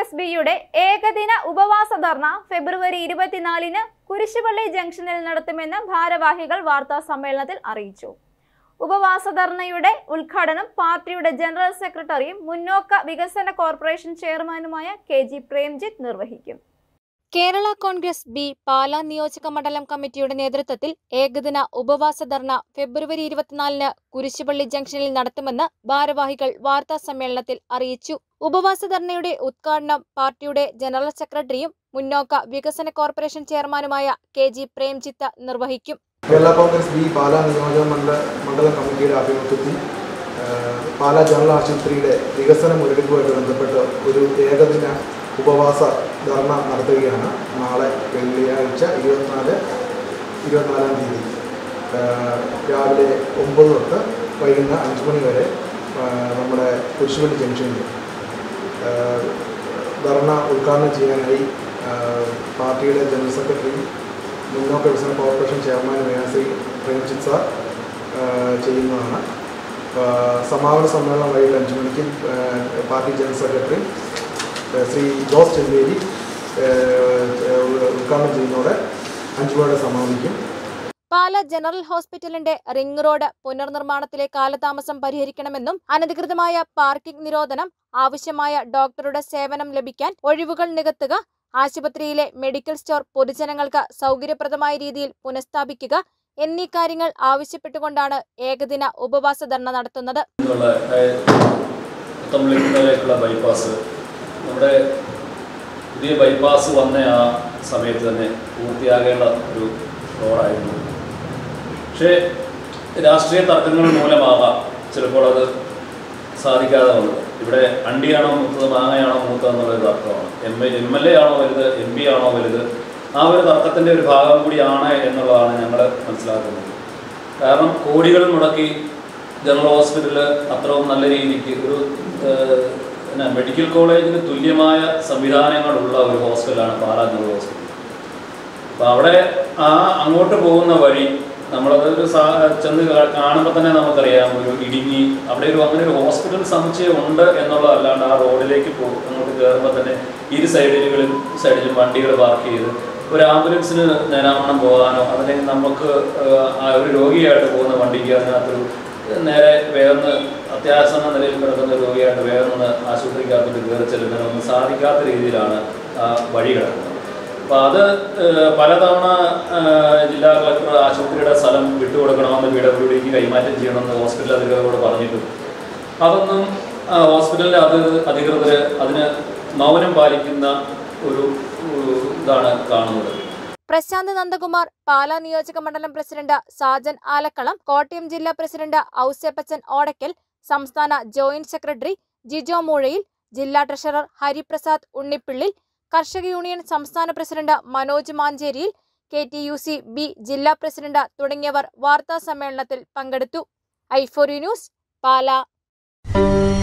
കോൺഗ്രസ് ബിയുടെ ഏകദിന ഉപവാസ ധർണ ഫെബ്രുവരി 24-ന് കുരിശുപള്ളി ജംഗ്ഷനിൽ നടത്തുമെന്ന് ഭാരവാഹികൾ വാർത്താ സമ്മേളനത്തിൽ അറിയിച്ചു. ഉപവാസ ധർണയുടെ ഉദ്ഘാടനം പാർട്ടിയുടെ ജനറൽ സെക്രട്ടറിയും മുന്നോക്ക വികസന കോർപ്പറേഷൻ ചെയർമാനുമായ KG പ്രേംജിത്ത് നിർവഹിക്കും. കേരള കോൺഗ്രസ് ബി പാലാ നിയോജക മണ്ഡലം കമ്മിറ്റിയുടെ നേതൃത്വത്തിൽ ഏകദിന ഉപവാസ ധർണ ഫെബ്രുവരി 24-ന് കുരിശുപള്ളി ജംഗ്ഷനിൽ നടത്തുമെന്ന് ഭാരവാഹികൾ വാർത്താ സമ്മേളനത്തിൽ അറിയിച്ചു. ഉപവാസ ധർണയുടെ ഉദ്ഘാടനം പാർട്ടിയുടെ ജനറൽ സെക്രട്ടറിയും മുന്നോക്ക വികസന കോർപ്പറേഷൻ ചെയർമാനുമായ KG പ്രേംജിത്ത് നിർവഹിക്കും. കേരള കോൺഗ്രസ് ബി പാലാ നിയോജക മണ്ഡലം കമ്മിറ്റിയുടെ ആഭിമുഖ്യത്തിൽ പാലാ ജനറൽ ആശുപത്രിയുടെ വികസന മുരടിപ്പുമായിട്ട് ബന്ധപ്പെട്ട് ഒരു ഏകദിന ഉപവാസ ധർണ നടത്തുകയാണ്. നാളെ വെള്ളിയാഴ്ച 24-ാം തീയതി രാവിലെ 9 തൊട്ട് വൈകുന്നേരം 5 മണി വരെ നമ്മുടെ കുരിശുപള്ളി ജംഗ്ഷനിൽ ധർണ ഉദ്ഘാടനം ചെയ്യാനായി പാർട്ടിയുടെ ജനറൽ സെക്രട്ടറി മുന്നോക്ക വികസന കോർപ്പറേഷൻ ചെയർമാനുമായ ശ്രീ പ്രേംജിത്ത് സാർ ചെയ്യുന്നതാണ്. സമാപന സമ്മേളനം വൈകിട്ട് 5 മണിക്ക് party general secretary Shri Jose Chemperi ഉദ്ഘാടനം ചെയ്യുന്നതോടെ 5 മണിയോടെ സമാപിക്കും. പാലാ ജനറൽ ഹോസ്പിറ്റലിന്റെ റിംഗ് റോഡ് പുനർനിർമ്മാണത്തിലെ കാലതാമസം പരിഹരിക്കണമെന്നും അനധികൃതമായ പാർക്കിംഗ് നിരോധനം, ആവശ്യമായ ഡോക്ടറുടെ സേവനം ലഭിക്കാൻ ഒഴിവുകൾ നികത്തുക, ആശുപത്രിയിലെ മെഡിക്കൽ സ്റ്റോർ പൊതുജനങ്ങൾക്ക് സൗകര്യപ്രദമായ രീതിയിൽ പുനഃസ്ഥാപിക്കുക എന്നീ കാര്യങ്ങൾ ആവശ്യപ്പെട്ടുകൊണ്ടാണ് ഏകദിന ഉപവാസ ധർണ നടത്തുന്നത്. നമ്മുടെ പുതിയ ബൈപ്പാസ് വന്ന ആ സമയത്ത് തന്നെ പൂർത്തിയാകേണ്ട ഒരു റോഡായിരുന്നു. പക്ഷേ രാഷ്ട്രീയ തർക്കങ്ങൾ മൂലമാകാം ചിലപ്പോൾ അത് സാധിക്കാതെ വന്നത്. ഇവിടെ അണ്ടിയാണോ മൂത്തത് മാങ്ങയാണോ മൂത്തത് എന്നുള്ളൊരു തർക്കമാണ്. MLA ആണോ വലുത്, MP ആണോ വലുത്, ആ ഒരു തർക്കത്തിൻ്റെ ഒരു ഭാഗം കൂടിയാണ് എന്നുള്ളതാണ് ഞങ്ങൾ മനസ്സിലാക്കുന്നത്. കാരണം കോടികൾ മുടക്കി ജനറൽ ഹോസ്പിറ്റലിൽ അത്രയും നല്ല രീതിക്ക് ഒരു മെഡിക്കൽ കോളേജിന് തുല്യമായ സംവിധാനങ്ങളുള്ള ഒരു ഹോസ്പിറ്റലാണ് പാലാ ജനറൽ ഹോസ്പിറ്റൽ. അപ്പോൾ അവിടെ അങ്ങോട്ട് പോകുന്ന വഴി നമ്മളതൊരു ചെന്ന് കാണുമ്പോൾ തന്നെ നമുക്കറിയാം, ഒരു ഇടുങ്ങി അവിടെ അങ്ങനെ ഒരു ഹോസ്പിറ്റൽ സമുച്ചയം ഉണ്ട് എന്നുള്ളതല്ലാണ്ട് ആ റോഡിലേക്ക് അങ്ങോട്ട് കയറുമ്പോൾ തന്നെ ഇരു സൈഡിലും വണ്ടികൾ പാർക്ക് ചെയ്ത് ഒരു ആംബുലൻസിന് നേരാവണ്ണം പോകാനോ അതല്ലെങ്കിൽ നമുക്ക് ഒരു രോഗിയായിട്ട് പോകുന്ന വണ്ടിക്ക് അതിനകത്തൊരു നേരെ വേഗം അത്യാസന്ന നിലയിൽ കിടക്കുന്ന രോഗിയായിട്ട് വേഗം ആശുപത്രിക്കകത്തോട്ട് കയറി ചെല്ലുന്നതിനൊന്നും സാധിക്കാത്ത രീതിയിലാണ് വഴി കിടക്കുന്നത്. അപ്പോൾ അത് പലതവണ ജില്ലാ കളക്ടർ ആശുപത്രിയുടെ സ്ഥലം വിട്ടുകൊടുക്കണമെന്ന് PWDക്ക് കൈമാറ്റം ചെയ്യണമെന്ന് ഹോസ്പിറ്റൽ അധികൃതരോട് പറഞ്ഞിട്ടുണ്ട്. അതൊന്നും ഹോസ്പിറ്റലിലെ അധികൃതർ അതിന് മൗനം പാലിക്കുന്ന ഒരു ഇതാണ് കാണുന്നത്. പ്രശാന്ത് നന്ദകുമാർ, പാലാ നിയോജക മണ്ഡലം പ്രസിഡന്റ് സാജൻ ആലക്കളം, കോട്ടയം ജില്ലാ പ്രസിഡന്റ് ഔസേപ്പച്ചൻ ഓടയ്ക്കൽ, സംസ്ഥാന ജോയിന്റ് സെക്രട്ടറി ജിജോ മൂഴയിൽ, ജില്ലാ ട്രഷറർ ഹരിപ്രസാദ് ഉണ്ണിപ്പിള്ളിൽ, കർഷക യൂണിയൻ സംസ്ഥാന പ്രസിഡന്റ് മനോജ് മാഞ്ചേരിയിൽ, KTUC B ജില്ലാ പ്രസിഡന്റ് തുടങ്ങിയവർ വാർത്താ സമ്മേളനത്തിൽ പങ്കെടുത്തു. i4U news, Pala.